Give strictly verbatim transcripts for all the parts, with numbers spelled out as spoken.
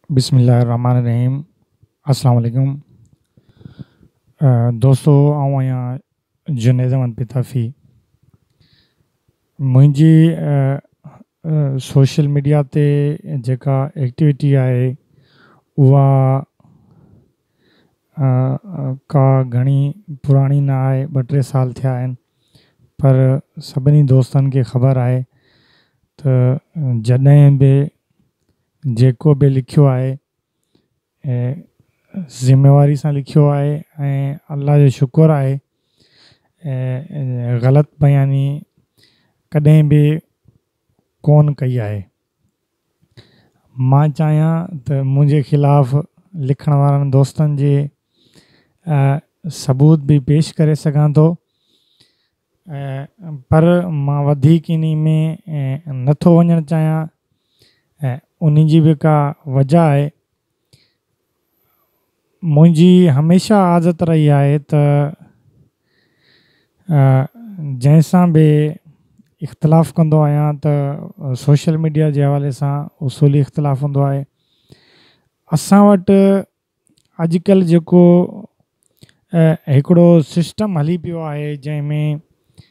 बिस्मिल्लाहिर्रहमानिर्रहीम। अस्सलाम वालेकुम। अ, दोस्तों आऊं आहियां जुनैद अहमद पिताफ़ी। मुंहिंजी अ, अ, सोशल मीडिया ते जेका एक्टिविटी आहे उहा अ, अ, का घणी पुराणी न आहे, ॿ टे साल थिया आहिनि, पर सभिनी दोस्तनि खे ख़बर आहे त जॾहिं बि जेको बि लिखियो आहे ऐं ज़िमेवारी सां लिखियो आहे ऐं अल्लाह जो शुक्र आहे ऐं ग़लति बयानी कॾहिं बि कोन कई आहे। मां चाहियां त मुंहिंजे ख़िलाफ़ लिखण वारनि दोस्तनि जे अ, सबूत बि पेश करे सघां थो, ऐं पर मां वधीक इन में ऐं नथो वञणु चाहियां। ऐं उन जी बि का वजह आहे। मुंहिंजी हमेशह आदत रही आहे त जंहिंसां बि इख़्तिलाफ़ु कंदो आहियां त सोशल मीडिया जे हवाले सां उसूली इख़्तिलाफ़ु हूंदो आहे। असां वटि अॼुकल्ह जेको हिकिड़ो सिस्टम हली पियो आहे जंहिंमें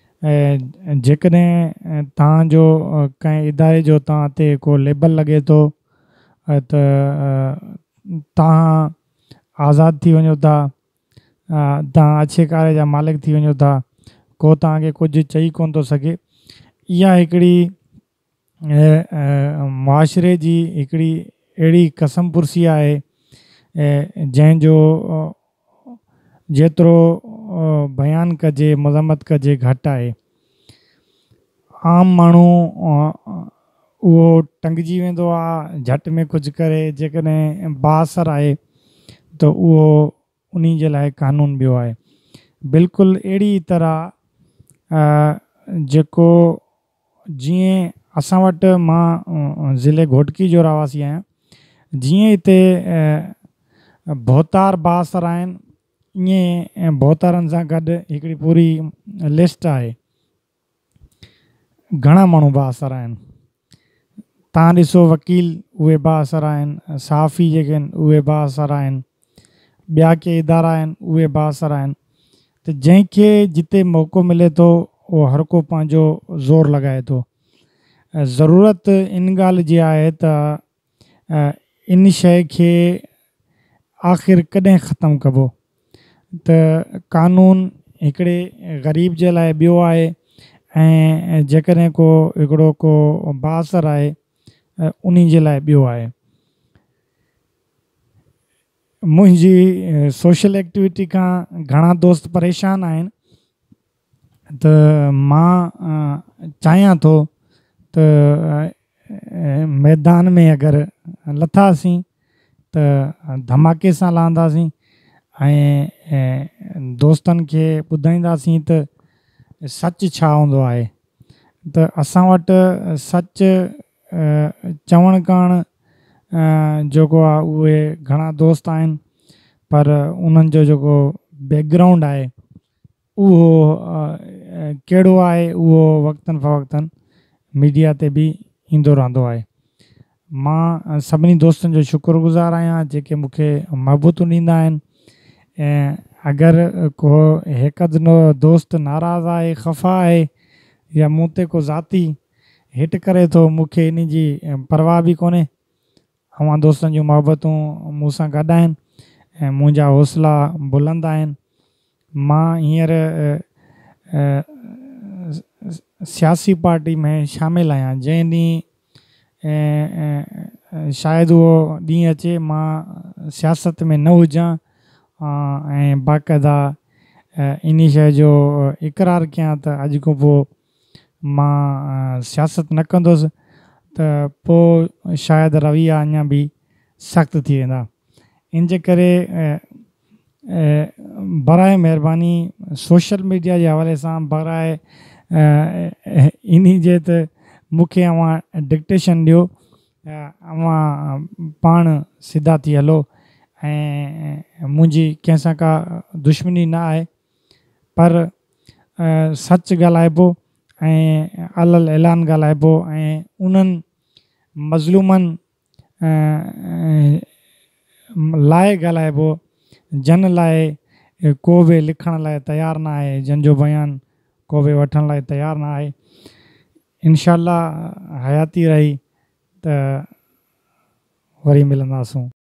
जेकॾहिं तव्हांजो कंहिं इदारे जो तव्हां ते को लेबल लॻे थो त तव्हां आज़ादु थी वञो था, तव्हां अच्छे कारे जा मालिक थी वञो था, को तव्हांखे कुझु चई कोन थो सघे। इहा हिकिड़ी मुआशिरे जी हिकिड़ी अहिड़ी कसम पुर्सी आहे जंहिंजो जेतिरो बयानु कजे मज़म्मत कजे घटि आहे। आम माण्हू उहो टंगिजी वेंदो आहे झटि में कुझु करे, जेकॾहिं बाअसर आहे त उहो उन जे लाइ कानून ॿियो आहे। बिल्कुलु अहिड़ी तरह जेको जीअं असां वटि, मां ज़िले घोटकी जो रहावासी आहियां, जीअं हिते भोतार बाअसर आहिनि, ईअं भोतारनि सां गॾु हिकिड़ी पूरी लिस्ट आहे, घणा माण्हू बाअसर आहिनि। तव्हां ॾिसो वकील उहे बाअसर आहिनि, सहाफ़ी जेके आहिनि उहे बाअसर आहिनि, ॿिया के इदारा आहिनि उहे बाअसर आहिनि। त जंहिंखे जिते मौक़ो मिले थो उहो हर को पंहिंजो ज़ोर लॻाए थो। ज़रूरत इन ॻाल्हि जी आहे त इन शइ खे आख़िर कॾहिं ख़तमु कबो। त कानून हिकिड़े ग़रीब जे लाइ ॿियो आहे, ऐं जेकॾहिं को हिकिड़ो को बाअसर आहे उन जे लाइ ॿियो आहे। मुंहिंजी सोशल एक्टिविटी खां घणा दोस्त परेशान आहिनि, त मां चाहियां थो त मैदान में अगरि लथासीं त धमाके सां लहंदासीं ऐं दोस्तनि खे ॿुधाईंदासीं त सच छा हूंदो आहे। त असां वटि सच चवणु करणु जेको आहे उहे घणा दोस्त आहिनि, पर उन्हनि जो जेको बैकग्राउंड आहे उहो कहिड़ो आहे उहो वक़्तनि फ़वक़्तनि मीडिया ते बि ईंदो रहंदो आहे। मां सभिनी दोस्तनि जो शुक्रगुज़ार आहियां जेके मूंखे महबूतूं ॾींदा आहिनि। ऐं अगरि को हिकु अधु दोस्त नाराज़ आहे, ख़फ़ा आहे, या मूं ते को ज़ाती हिट करे थो, मूंखे इन जी परवाह बि कोन्हे। अवां दोस्तनि जूं मुहबतूं मूं सां गॾु आहिनि ऐं मुंहिंजा हौसला बुलंद आहिनि। मां हींअर सियासी पार्टी में शामिलु आहियां, जंहिं ॾींहुं शायदि उहो ॾींहुं अचे मां सियासत में न हुजां ऐं बाक़ाइदा इन शइ जो इक़रार कयां त अॼु खां पोइ मां सियासत न कंदुसि, त पोइ शायदि रवैया अञा बि सख़्तु थी वेंदा। इन जे करे बराए महिरबानी सोशल मीडिया जे हवाले सां बराए इन जे त मूंखे अवां डिक्टेशन ॾियो, अवां पाण सिधा थी हलो। ऐं मुंहिंजी कंहिंसां का दुश्मनी न आहे, पर सच ॻाल्हाइबो ऐं अलल ऐलान ॻाल्हाइबो ऐं उन्हनि मज़लूमनि लाइ ॻाल्हाइबो, जन लाइ को बि लिखण लाइ तयारु न आहे, जंहिंजो बयानु को बि वठण लाइ तयारु न आहे। इनशा हयाती रही त वरी मिलंदासूं।